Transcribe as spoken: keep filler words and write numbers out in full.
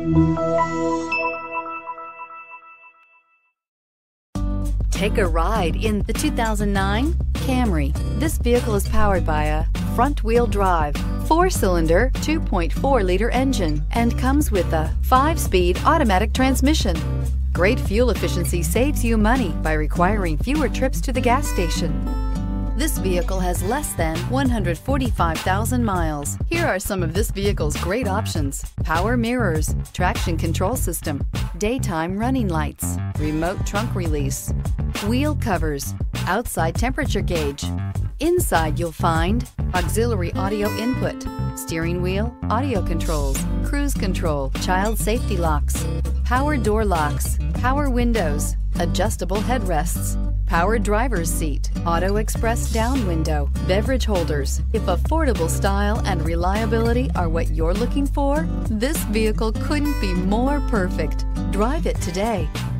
Take a ride in the two thousand nine Camry. This vehicle is powered by a front-wheel drive, four-cylinder, two point four liter engine and comes with a five-speed automatic transmission. Great fuel efficiency saves you money by requiring fewer trips to the gas station. This vehicle has less than one hundred forty-five thousand miles. Here are some of this vehicle's great options: power mirrors, traction control system, daytime running lights, remote trunk release, wheel covers, outside temperature gauge. Inside you'll find auxiliary audio input, steering wheel audio controls, cruise control, child safety locks, power door locks, power windows, adjustable headrests, power driver's seat, auto express down window, beverage holders. If affordable style and reliability are what you're looking for, this vehicle couldn't be more perfect. Drive it today.